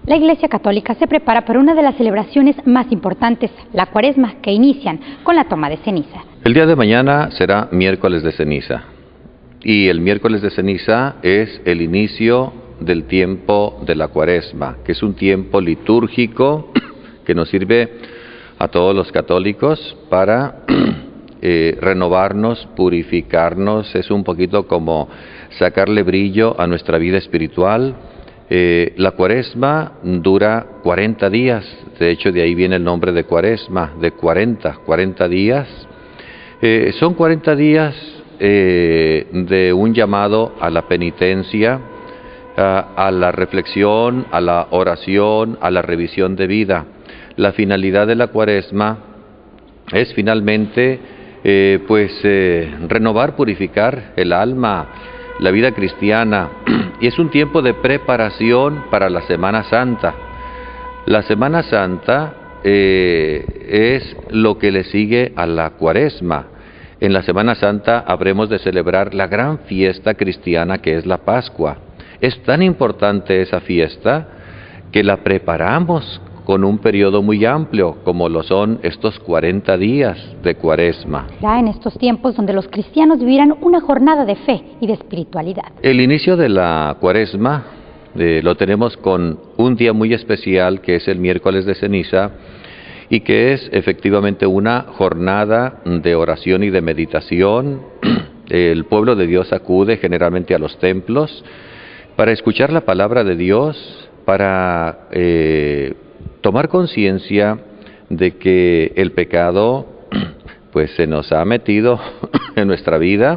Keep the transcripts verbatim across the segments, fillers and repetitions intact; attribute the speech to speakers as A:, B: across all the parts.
A: La Iglesia Católica se prepara para una de las celebraciones más importantes, la Cuaresma, que inician con la toma de ceniza.
B: El día de mañana será miércoles de ceniza, y el miércoles de ceniza es el inicio del tiempo de la Cuaresma, que es un tiempo litúrgico que nos sirve a todos los católicos para eh, renovarnos, purificarnos. Es un poquito como sacarle brillo a nuestra vida espiritual. Eh, la Cuaresma dura cuarenta días, de hecho de ahí viene el nombre de Cuaresma, de cuarenta, cuarenta días. Eh, son cuarenta días eh, de un llamado a la penitencia, a, a la reflexión, a la oración, a la revisión de vida. La finalidad de la Cuaresma es finalmente eh, pues eh, renovar, purificar el alma, la vida cristiana, y es un tiempo de preparación para la Semana Santa. La Semana Santa eh, es lo que le sigue a la Cuaresma. En la Semana Santa habremos de celebrar la gran fiesta cristiana que es la Pascua. Es tan importante esa fiesta que la preparamos con un periodo muy amplio, como lo son estos cuarenta días de Cuaresma.
A: Será en estos tiempos donde los cristianos vivirán una jornada de fe y de espiritualidad.
B: El inicio de la Cuaresma eh, lo tenemos con un día muy especial, que es el miércoles de ceniza, y que es efectivamente una jornada de oración y de meditación. El pueblo de Dios acude generalmente a los templos para escuchar la palabra de Dios, para eh, tomar conciencia de que el pecado pues se nos ha metido en nuestra vida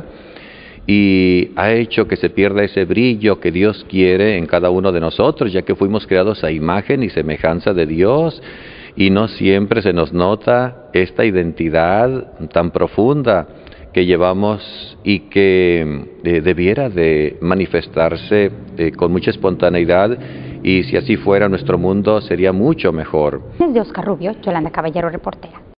B: y ha hecho que se pierda ese brillo que Dios quiere en cada uno de nosotros, ya que fuimos creados a imagen y semejanza de Dios, y no siempre se nos nota esta identidad tan profunda que llevamos y que eh, debiera de manifestarse eh, con mucha espontaneidad, y si así fuera nuestro mundo sería mucho mejor.
A: Desde Oscar Rubio, Yolanda Caballero, reportera.